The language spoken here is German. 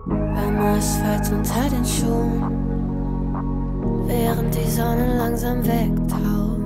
beim Asphalt unter den Schuhen, während die Sonne langsam wegtaucht.